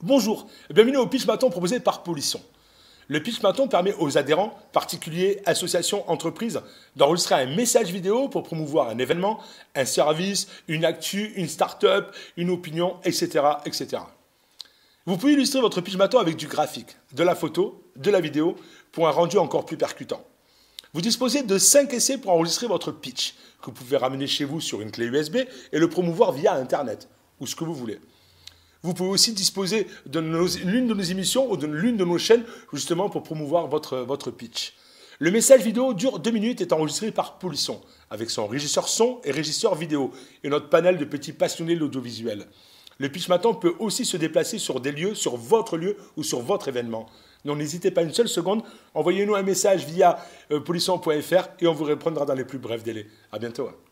Bonjour, bienvenue au Pitch Maton proposé par Polisson. Le Pitch Maton permet aux adhérents, particuliers, associations, entreprises, d'enregistrer un message vidéo pour promouvoir un événement, un service, une actu, une start-up, une opinion, etc., etc. Vous pouvez illustrer votre Pitch Maton avec du graphique, de la photo, de la vidéo, pour un rendu encore plus percutant. Vous disposez de 5 essais pour enregistrer votre pitch, que vous pouvez ramener chez vous sur une clé USB et le promouvoir via Internet, ou ce que vous voulez. Vous pouvez aussi disposer de l'une de nos émissions ou de l'une de nos chaînes, justement pour promouvoir votre pitch. Le message vidéo dure 2 minutes et est enregistré par Polisson, avec son régisseur son et régisseur vidéo, et notre panel de petits passionnés de l'audiovisuel. Le Pitch Maton peut aussi se déplacer sur des lieux, sur votre lieu ou sur votre événement. Donc n'hésitez pas une seule seconde, envoyez-nous un message via polisson.fr et on vous répondra dans les plus brefs délais. À bientôt.